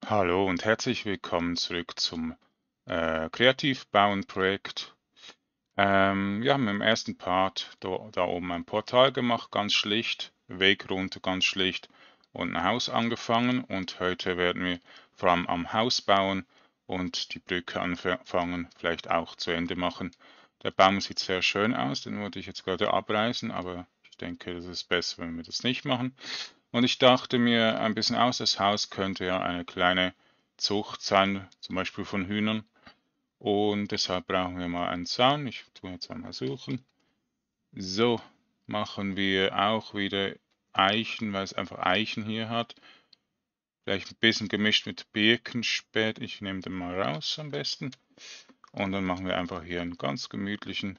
Hallo und herzlich willkommen zurück zum Kreativbauen-Projekt. Wir haben im ersten Part da oben ein Portal gemacht, ganz schlicht, Weg runter, ganz schlicht und ein Haus angefangen. Und heute werden wir vor allem am Haus bauen und die Brücke anfangen, vielleicht auch zu Ende machen. Der Baum sieht sehr schön aus, den wollte ich jetzt gerade abreißen, aber ich denke, das ist besser, wenn wir das nicht machen. Und ich dachte mir ein bisschen aus, das Haus könnte ja eine kleine Zucht sein, zum Beispiel von Hühnern. Und deshalb brauchen wir mal einen Zaun. Ich tue jetzt einmal suchen. So, machen wir auch wieder Eichen, weil es einfach Eichen hier hat. Vielleicht ein bisschen gemischt mit Birkenspät. Ich nehme den mal raus am besten. Und dann machen wir einfach hier einen ganz gemütlichen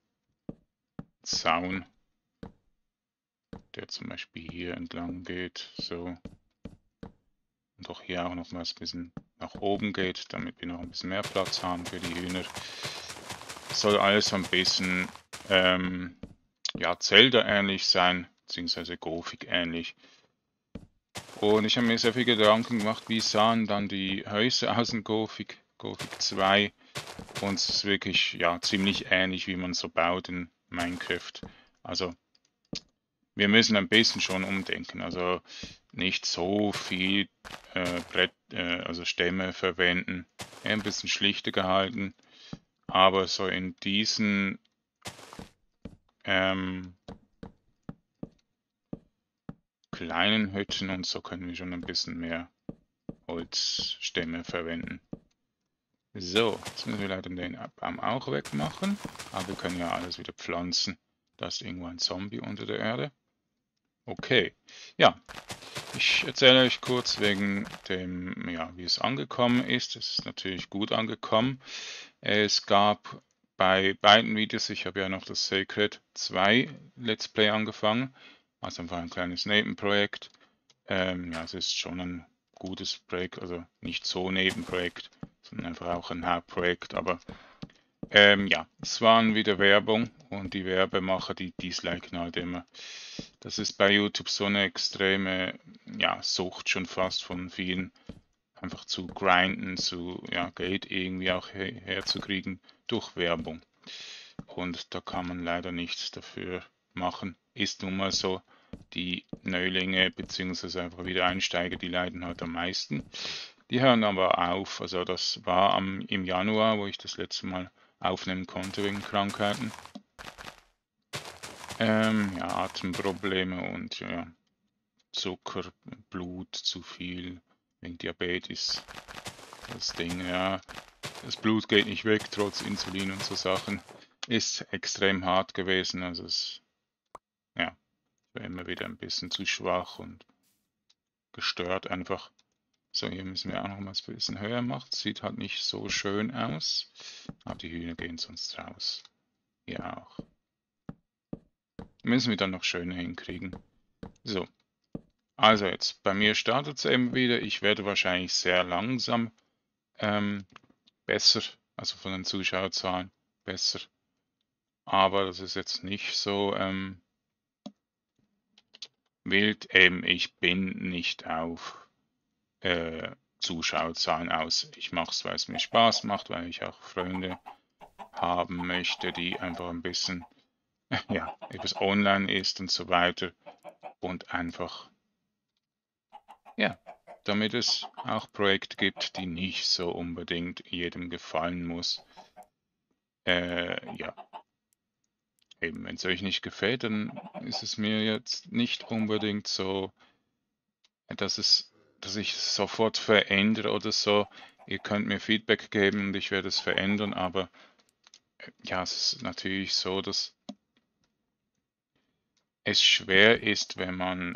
Zaun, der zum Beispiel hier entlang geht. So. Und auch hier auch noch mal ein bisschen nach oben geht, damit wir noch ein bisschen mehr Platz haben für die Hühner. Soll alles so ein bisschen ja, Zelda-ähnlich sein, beziehungsweise Gothic ähnlich. Und ich habe mir sehr viel Gedanken gemacht, wie sahen dann die Häuser aus in Gothic 2. Und es ist wirklich ja, ziemlich ähnlich, wie man so baut in Minecraft. Also wir müssen ein bisschen schon umdenken. Also nicht so viel also Stämme verwenden. Ein bisschen schlichter gehalten. Aber so in diesen ähm, kleinen Hütten und so können wir schon ein bisschen mehr Holzstämme verwenden. So, jetzt müssen wir leider den Baum auch wegmachen. Aber wir können ja alles wieder pflanzen. Da ist irgendwo ein Zombie unter der Erde. Okay, ja, ich erzähle euch kurz wegen dem, ja, wie es angekommen ist. Es ist natürlich gut angekommen. Es gab bei beiden Videos, ich habe ja noch das Sacred 2 Let's Play angefangen, also einfach ein kleines Nebenprojekt. Ja, es ist schon ein gutes Projekt, also nicht so Nebenprojekt, sondern einfach auch ein Hauptprojekt, aber ja, es waren wieder Werbung und die Werbemacher, die disliken halt immer. Das ist bei YouTube so eine extreme, ja, Sucht schon fast von vielen, einfach zu grinden, zu, ja, Geld irgendwie auch herzukriegen durch Werbung. Und da kann man leider nichts dafür machen. Ist nun mal so, die Neulinge bzw. einfach Wiedereinsteiger, die leiden halt am meisten. Die hören aber auf. Also das war im Januar, wo ich das letzte Mal aufnehmen konnte wegen Krankheiten. Ja, Atemprobleme und ja, Zucker, Blut zu viel, wegen Diabetes. Das Ding, ja, das Blut geht nicht weg trotz Insulin und so Sachen. Ist extrem hart gewesen, also es, ja, war immer wieder ein bisschen zu schwach und gestört einfach. So, hier müssen wir auch noch mal ein bisschen höher machen. Sieht halt nicht so schön aus, aber die Hühner gehen sonst raus. Hier auch. Müssen wir dann noch schöner hinkriegen. So, also jetzt, bei mir startet es eben wieder. Ich werde wahrscheinlich sehr langsam besser, also von den Zuschauerzahlen besser. Aber das ist jetzt nicht so wild. Eben, ich bin nicht auf Zuschauerzahlen aus. Ich mache es, weil es mir Spaß macht, weil ich auch Freunde haben möchte, die einfach ein bisschen, ja, etwas online ist und so weiter. Und einfach, ja, damit es auch Projekte gibt, die nicht so unbedingt jedem gefallen muss. Ja, eben, wenn es euch nicht gefällt, dann ist es mir jetzt nicht unbedingt so, dass ich es sofort verändere oder so. Ihr könnt mir Feedback geben und ich werde es verändern, aber ja, es ist natürlich so, dass es schwer ist, wenn man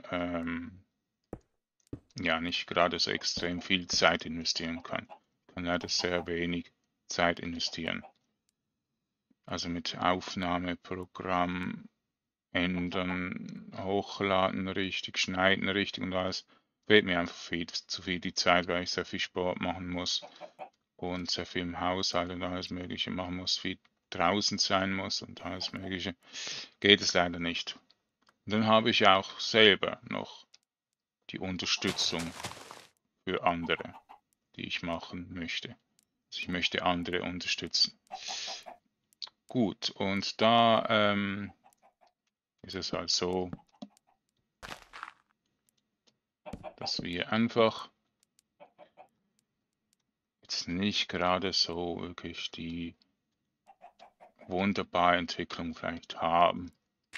ja nicht gerade so extrem viel Zeit investieren kann. Man kann leider sehr wenig Zeit investieren. Also mit Aufnahmeprogramm ändern, hochladen richtig, schneiden richtig und alles. Fehlt mir einfach viel zu viel die Zeit, weil ich sehr viel Sport machen muss und sehr viel im Haushalt und alles Mögliche machen muss, viel draußen sein muss und alles Mögliche. Geht es leider nicht. Und dann habe ich auch selber noch die Unterstützung für andere. die ich machen möchte. Also ich möchte andere unterstützen. Gut, und da ist es halt so, dass wir einfach jetzt nicht gerade so wirklich die wunderbare Entwicklung vielleicht haben.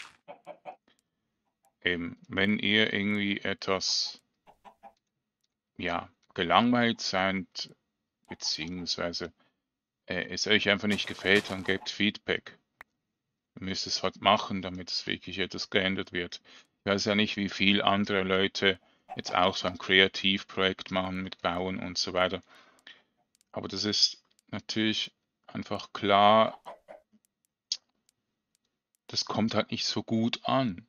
Eben, wenn ihr irgendwie etwas, ja, gelangweilt seid, beziehungsweise es euch einfach nicht gefällt, dann gebt Feedback. Ihr müsst es halt machen, damit es wirklich etwas geändert wird. Ich weiß ja nicht, wie viel andere Leute jetzt auch so ein Kreativprojekt machen mit Bauen und so weiter. Aber das ist natürlich einfach klar, das kommt halt nicht so gut an.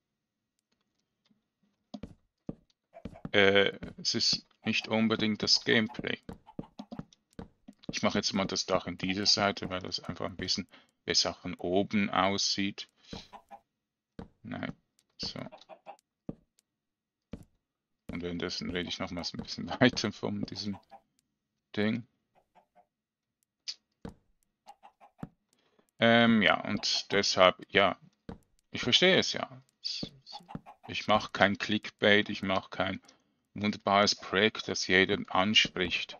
Es ist nicht unbedingt das Gameplay. Ich mache jetzt mal das Dach in dieser Seite, weil das einfach ein bisschen besser von oben aussieht. Nein, so. Und währenddessen rede ich nochmals ein bisschen weiter von diesem Ding. Ja, und deshalb, ja, ich verstehe es ja. Ich mache kein Clickbait, ich mache kein wunderbares Projekt, das jeden anspricht.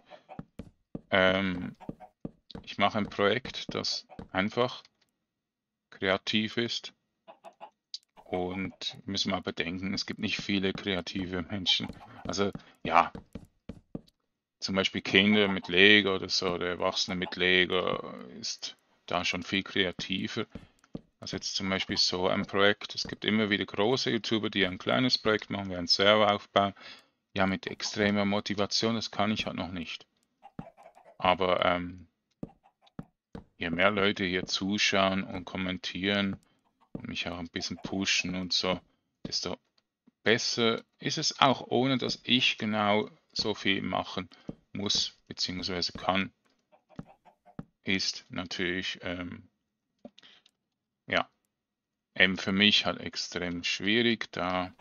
Ich mache ein Projekt, das einfach kreativ ist. Und müssen wir bedenken, es gibt nicht viele kreative Menschen. Also ja, zum Beispiel Kinder mit Lego oder so, oder Erwachsene mit Lego ist da schon viel kreativer. Also jetzt zum Beispiel so ein Projekt. Es gibt immer wieder große YouTuber, die ein kleines Projekt machen, wie einen Server aufbauen. Ja, mit extremer Motivation, das kann ich halt noch nicht. Aber je mehr Leute hier zuschauen und kommentieren und mich auch ein bisschen pushen und so, desto besser ist es auch, ohne dass ich genau so viel machen muss bzw. kann, ist natürlich ja eben für mich halt extrem schwierig, da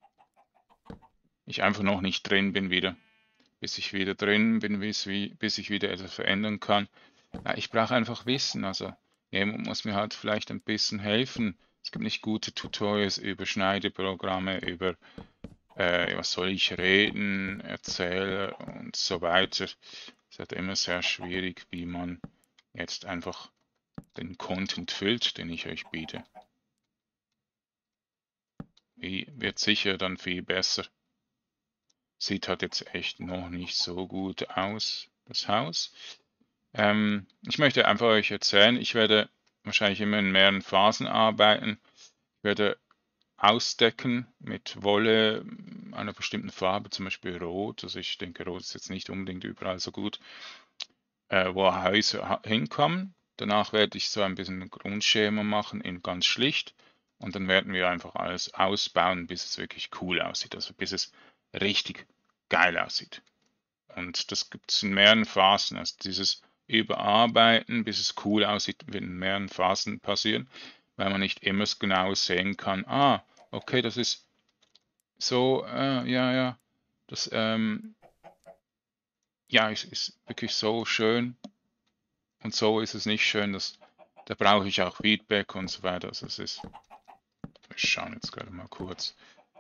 ich einfach noch nicht drin bin wieder. Bis ich wieder drin bin, bis ich wieder etwas verändern kann. Ja, ich brauche einfach Wissen, also jemand muss mir halt vielleicht ein bisschen helfen. Es gibt nicht gute Tutorials über Schneideprogramme, über was soll ich reden, erzählen und so weiter. Es ist halt immer sehr schwierig, wie man jetzt einfach den Content füllt, den ich euch biete. Wird sicher dann viel besser. Sieht halt jetzt echt noch nicht so gut aus, das Haus. Ich möchte einfach euch erzählen, ich werde wahrscheinlich immer in mehreren Phasen arbeiten. Ich werde ausdecken mit Wolle einer bestimmten Farbe, zum Beispiel Rot. Also ich denke, Rot ist jetzt nicht unbedingt überall so gut, wo Häuser hinkommen. Danach werde ich so ein bisschen ein Grundschema machen in ganz schlicht. Und dann werden wir einfach alles ausbauen, bis es wirklich cool aussieht. Also bis es richtig geil aussieht. Und das gibt es in mehreren Phasen. Also dieses Überarbeiten, bis es cool aussieht, wird in mehreren Phasen passieren, weil man nicht immer genau sehen kann, ah, okay, das ist so, ja, das, ja, es ist wirklich so schön und so ist es nicht schön, da brauche ich auch Feedback und so weiter. Also es ist, wir schauen jetzt gerade mal kurz.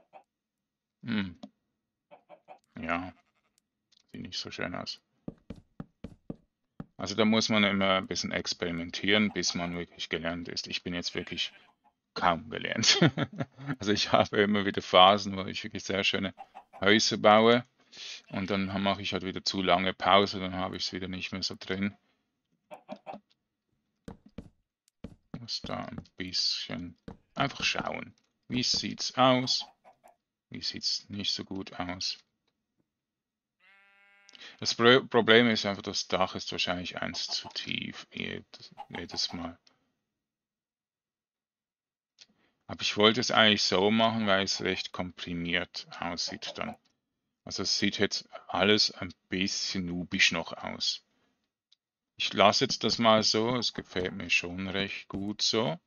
Ja, sieht nicht so schön aus. Also da muss man immer ein bisschen experimentieren, bis man wirklich gelernt ist. Ich bin jetzt wirklich kaum gelernt. Also ich habe immer wieder Phasen, wo ich wirklich sehr schöne Häuser baue und dann mache ich halt wieder zu lange Pause, dann habe ich es wieder nicht mehr so drin. Muss da ein bisschen einfach schauen. Wie sieht's aus? Wie sieht's nicht so gut aus? Das Problem ist einfach, das Dach ist wahrscheinlich eins zu tief jedes Mal. Aber ich wollte es eigentlich so machen, weil es recht komprimiert aussieht dann. Also es sieht jetzt alles ein bisschen nubisch noch aus. Ich lasse jetzt das mal so, es gefällt mir schon recht gut so.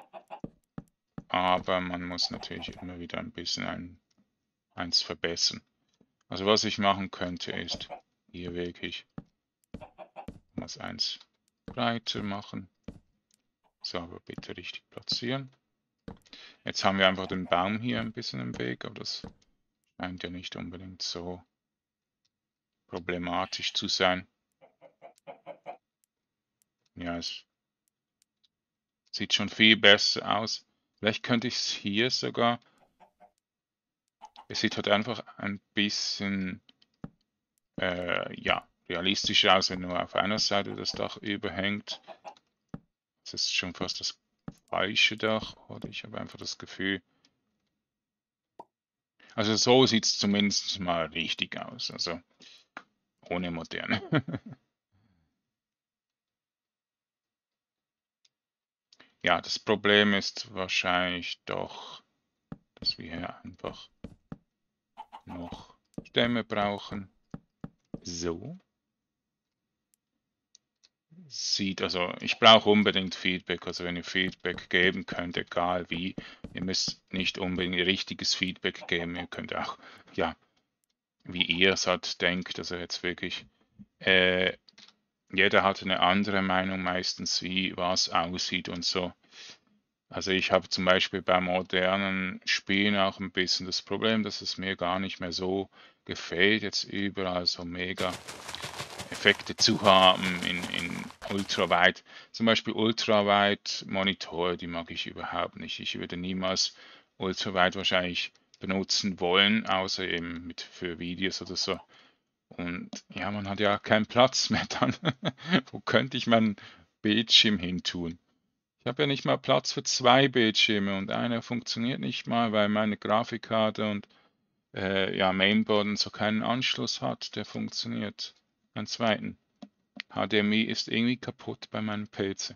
Aber man muss natürlich immer wieder ein bisschen eins verbessern. Also was ich machen könnte ist, hier wirklich was eins breiter machen. So, aber bitte richtig platzieren. Jetzt haben wir einfach den Baum hier ein bisschen im Weg, aber das scheint ja nicht unbedingt so problematisch zu sein. Ja, es sieht schon viel besser aus. Vielleicht könnte ich es hier sogar. Es sieht halt einfach ein bisschen ja, realistischer aus, wenn nur auf einer Seite das Dach überhängt. Das ist schon fast das falsche Dach, oder ich habe einfach das Gefühl. Also so sieht es zumindest mal richtig aus. Also ohne Moderne. Ja, das Problem ist wahrscheinlich doch, dass wir hier einfach noch Stämme brauchen. So. Also ich brauche unbedingt Feedback. Also wenn ihr Feedback geben könnt, egal wie, ihr müsst nicht unbedingt richtiges Feedback geben. Ihr könnt auch, ja, wie ihr es halt denkt, also jetzt wirklich, jeder hat eine andere Meinung meistens, wie was aussieht und so. Also ich habe zum Beispiel bei modernen Spielen auch ein bisschen das Problem, dass es mir gar nicht mehr so gefällt, jetzt überall so mega Effekte zu haben in Ultraweit. Zum Beispiel Ultraweit-Monitore, die mag ich überhaupt nicht. Ich würde niemals Ultraweit wahrscheinlich benutzen wollen, außer eben für Videos oder so. Und ja, man hat ja keinen Platz mehr dann. Wo könnte ich meinen Bildschirm hin tun? Ich habe ja nicht mal Platz für zwei Bildschirme und einer funktioniert nicht mal, weil meine Grafikkarte und ja, Mainboard und so keinen Anschluss hat, der funktioniert. Einen zweiten. HDMI ist irgendwie kaputt bei meinem PC.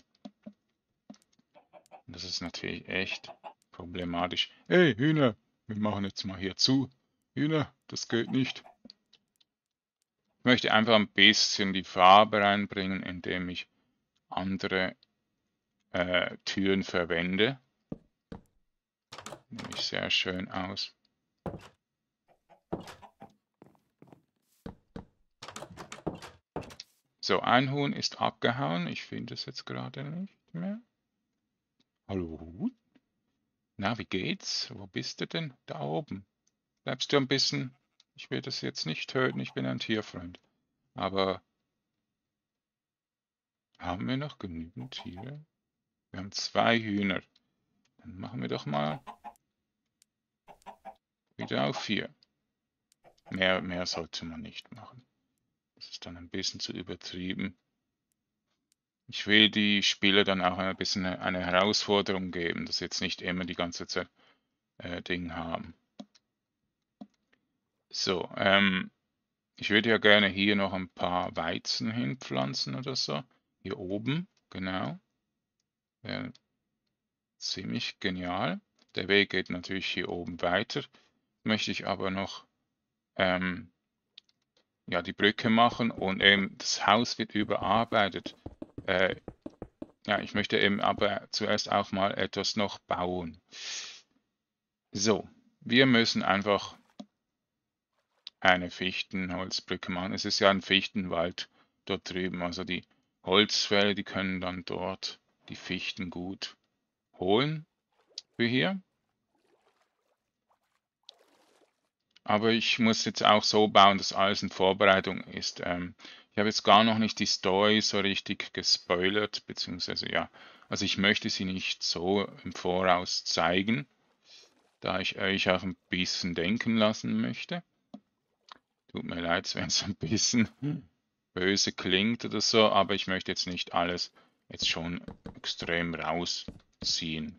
Das ist natürlich echt problematisch. Hey, Hühner, wir machen jetzt mal hier zu. Hühner, das geht nicht. Ich möchte einfach ein bisschen die Farbe reinbringen, indem ich andere Türen verwende. Nämlich sehr schön aus. So, ein Huhn ist abgehauen. Ich finde es jetzt gerade nicht mehr. Hallo Huhn? Na, wie geht's? Wo bist du denn? Da oben. Bleibst du ein bisschen? Ich will das jetzt nicht töten, ich bin ein Tierfreund. Aber haben wir noch genügend Tiere? Wir haben zwei Hühner. Dann machen wir doch mal wieder auf 4. Mehr sollte man nicht machen. Das ist dann ein bisschen zu übertrieben. Ich will die Spieler dann auch ein bisschen eine Herausforderung geben, dass sie jetzt nicht immer die ganze Zeit Ding haben. So, ich würde ja gerne hier noch ein paar Weizen hinpflanzen oder so. Hier oben, genau. Wäre ziemlich genial. Der Weg geht natürlich hier oben weiter. Möchte ich aber noch ja, die Brücke machen und eben das Haus wird überarbeitet. Ja, ich möchte eben aber zuerst auch mal etwas noch bauen. So, wir müssen einfach eine Fichtenholzbrücke machen. Es ist ja ein Fichtenwald dort drüben, also die Holzfäller, die können dann dort die Fichten gut holen für hier. Aber ich muss jetzt auch so bauen, dass alles in Vorbereitung ist. Ich habe jetzt gar noch nicht die Story so richtig gespoilert, beziehungsweise ja, also ich möchte sie nicht so im Voraus zeigen, da ich euch auch ein bisschen denken lassen möchte. Tut mir leid, wenn es ein bisschen böse klingt oder so, aber ich möchte jetzt nicht alles jetzt schon extrem rausziehen.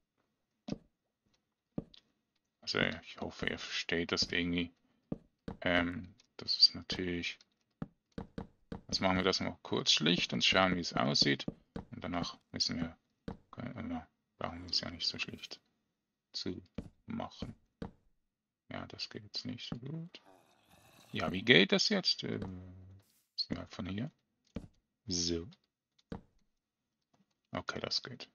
Also ich hoffe, ihr versteht das irgendwie. Das ist natürlich. Jetzt machen wir das noch kurz schlicht und schauen, wie es aussieht. Und danach müssen wir, brauchen wir es ja nicht so schlicht zu machen. Ja, das geht jetzt nicht so gut. Ja, wie geht das jetzt? Mal von hier. So. Okay, das geht.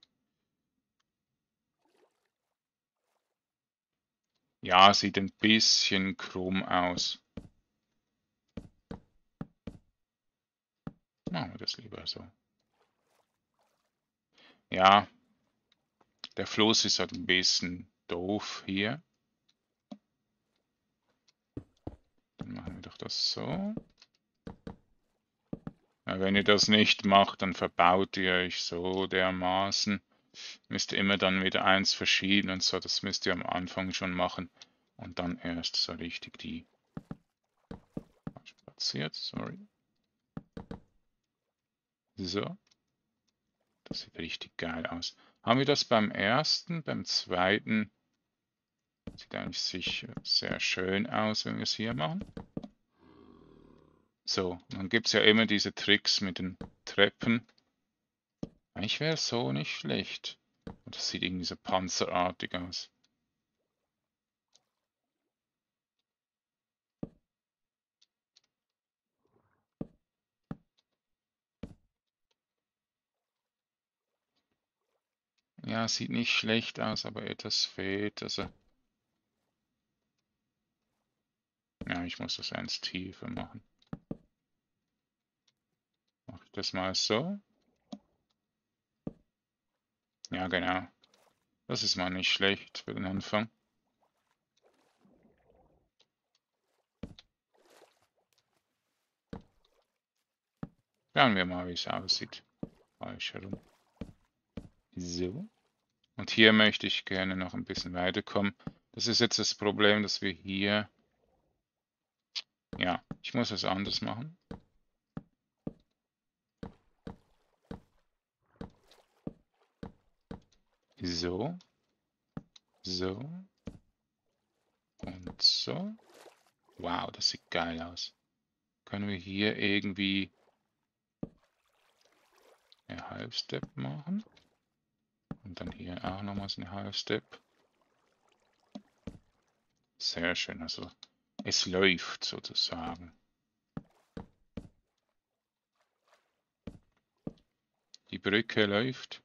Ja, sieht ein bisschen krumm aus. Machen wir das lieber so. Ja, der Fluss ist halt ein bisschen doof hier. Dann machen wir doch das so. Ja, wenn ihr das nicht macht, dann verbaut ihr euch so dermaßen. Müsst ihr immer dann wieder eins verschieben und so. Das müsst ihr am Anfang schon machen. Und dann erst so richtig die platziert. Sorry. So. Das sieht richtig geil aus. Haben wir das beim ersten? Beim zweiten sieht eigentlich sicher sehr schön aus, wenn wir es hier machen. So, dann gibt es ja immer diese Tricks mit den Treppen. Eigentlich wäre es so nicht schlecht. Das sieht irgendwie so panzerartig aus. Ja, sieht nicht schlecht aus, aber etwas fehlt. Also, ja, ich muss das eins tiefer machen. Mache ich das mal so. Ja, genau. Das ist mal nicht schlecht für den Anfang. Schauen wir mal, wie es aussieht. Falsch herum. So. Und hier möchte ich gerne noch ein bisschen weiterkommen. Das ist jetzt das Problem, dass wir hier... Ja, ich muss es anders machen. So. So. Und so. Wow, das sieht geil aus. Können wir hier irgendwie eine Half Step machen? Und dann hier auch nochmals eine Half Step. Sehr schön, also es läuft sozusagen. Die Brücke läuft.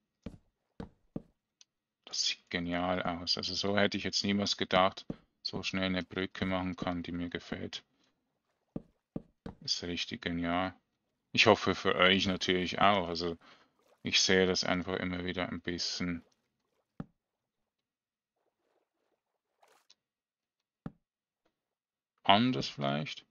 Das sieht genial aus. Also so hätte ich jetzt niemals gedacht, so schnell eine Brücke machen kann, die mir gefällt. Ist richtig genial. Ich hoffe für euch natürlich auch. Also ich sehe das einfach immer wieder ein bisschen anders vielleicht.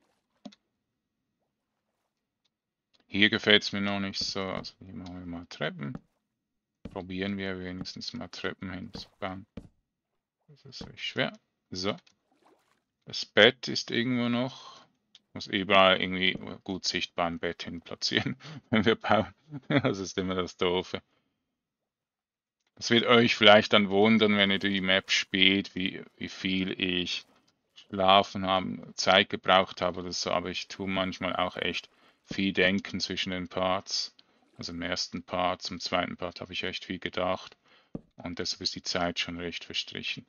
Hier gefällt es mir noch nicht so. Also hier machen wir mal Treppen. Probieren wir wenigstens mal Treppen hinzubauen. Das ist recht schwer. So. Das Bett ist irgendwo noch. Muss überall irgendwie gut sichtbar ein Bett hin platzieren, wenn wir bauen. Das ist immer das Doofe. Das wird euch vielleicht dann wundern, wenn ihr die Map spielt, wie viel ich schlafen habe, Zeit gebraucht habe oder so, aber ich tue manchmal auch echt viel denken zwischen den Parts. Also im ersten Part, zum zweiten Part habe ich echt viel gedacht und deshalb ist die Zeit schon recht verstrichen.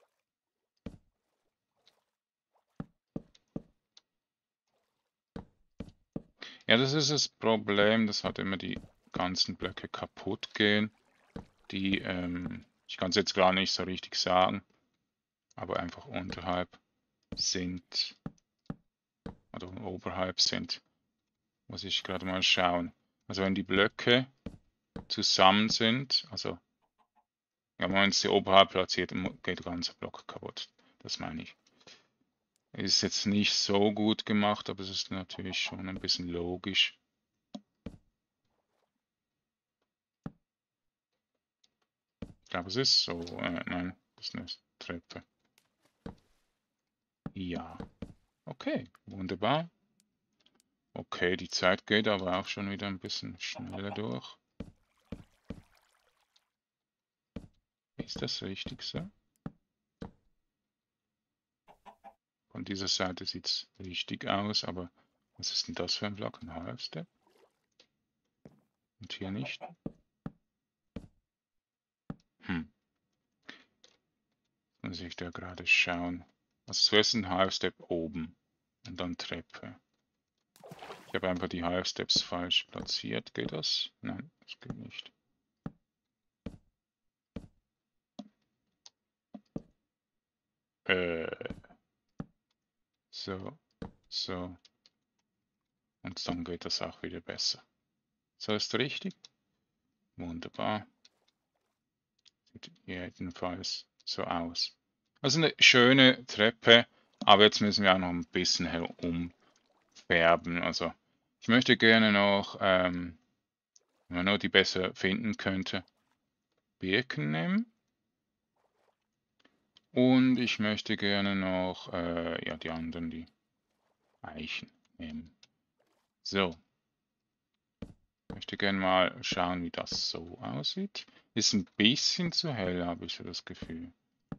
Ja, das ist das Problem, dass halt immer die ganzen Blöcke kaputt gehen. Die, ich kann es jetzt gar nicht so richtig sagen, aber einfach unterhalb sind oder oberhalb sind. Muss ich gerade mal schauen. Also wenn die Blöcke zusammen sind, also ja, wenn man sie oberhalb platziert, geht der ganze Block kaputt. Das meine ich. Ist jetzt nicht so gut gemacht, aber es ist natürlich schon ein bisschen logisch. Ich glaube, es ist so. Nein, das ist eine Treppe. Ja. Okay, wunderbar. Okay, die Zeit geht aber auch schon wieder ein bisschen schneller durch. Ist das richtig so? Von dieser Seite sieht es richtig aus, aber was ist denn das für ein Block? Ein Half Step? Und hier nicht? Hm, muss ich da gerade schauen. Also zuerst ein Half Step oben und dann Treppe. Ich habe einfach die Half Steps falsch platziert. Geht das? Nein, das geht nicht. So, so Und dann geht das auch wieder besser. So ist richtig. Wunderbar. Sieht jedenfalls so aus. Also eine schöne Treppe, aber jetzt müssen wir auch noch ein bisschen herumfärben. Also ich möchte gerne noch, wenn man noch die besser finden könnte, Birken nehmen. Und ich möchte gerne noch, ja, die anderen, die Eichen nehmen. So. Ich möchte gerne mal schauen, wie das so aussieht. Ist ein bisschen zu hell, habe ich so das Gefühl.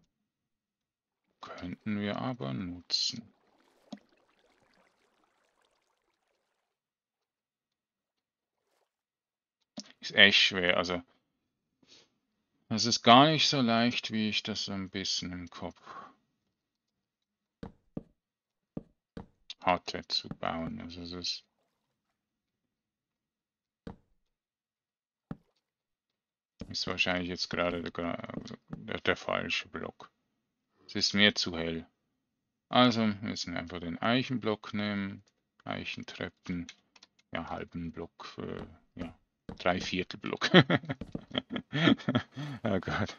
Könnten wir aber nutzen. Ist echt schwer, also es ist gar nicht so leicht, wie ich das so ein bisschen im Kopf hatte zu bauen. Also es ist wahrscheinlich jetzt gerade der falsche Block. Es ist mir zu hell. Also müssen wir einfach den Eichenblock nehmen. Eichentreppen. Ja, halben Block für, ja, 3/4 Block. Oh Gott.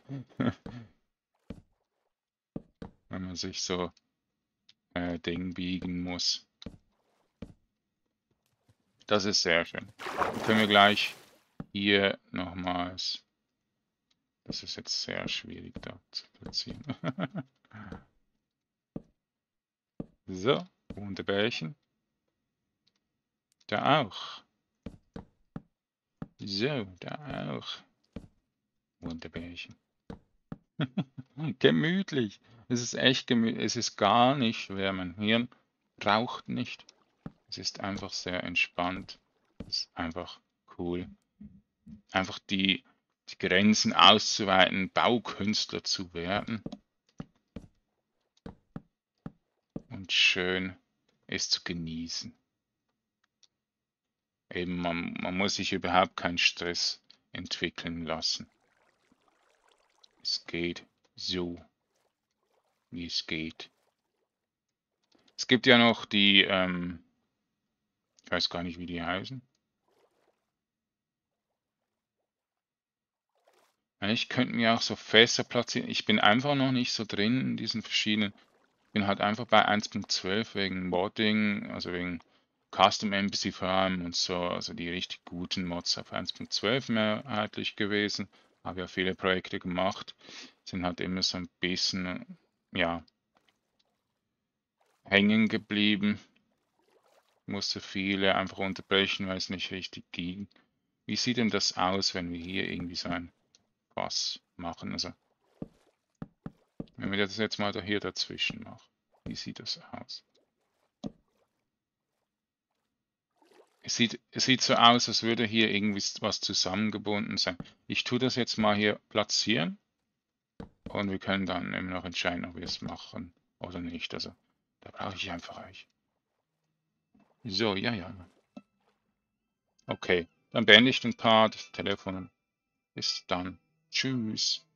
Wenn man sich so Ding biegen muss. Das ist sehr schön. Dann können wir gleich hier nochmals. Das ist jetzt sehr schwierig da zu platzieren. So, Wunderbärchen. Da auch. So, da auch. Wunderbärchen. Gemütlich. Es ist echt gemütlich. Es ist gar nicht schwer. Mein Hirn raucht nicht. Es ist einfach sehr entspannt. Es ist einfach cool. Einfach die Grenzen auszuweiten, Baukünstler zu werden und schön es zu genießen. Eben, man muss sich überhaupt keinen Stress entwickeln lassen. Es geht so, wie es geht. Es gibt ja noch die, ich weiß gar nicht, wie die heißen. Ich könnte mir auch so Fässer platzieren. Ich bin einfach noch nicht so drin in diesen verschiedenen. Ich bin halt einfach bei 1.12 wegen Modding, also wegen Custom Embassy vor allem und so, also die richtig guten Mods auf 1.12 mehrheitlich gewesen. Habe ja viele Projekte gemacht, sind halt immer so ein bisschen, ja, hängen geblieben. Musste viele einfach unterbrechen, weil es nicht richtig ging. Wie sieht denn das aus, wenn wir hier irgendwie so ein Fass machen? Also, wenn wir das jetzt mal da hier dazwischen machen, wie sieht das aus? Es sieht so aus, als würde hier irgendwie was zusammengebunden sein. Ich tue das jetzt mal hier platzieren und wir können dann immer noch entscheiden, ob wir es machen oder nicht. Also, da brauche ich einfach euch. So, ja, ja. Okay, dann beende ich den Part. Telefon. Bis dann. Tschüss.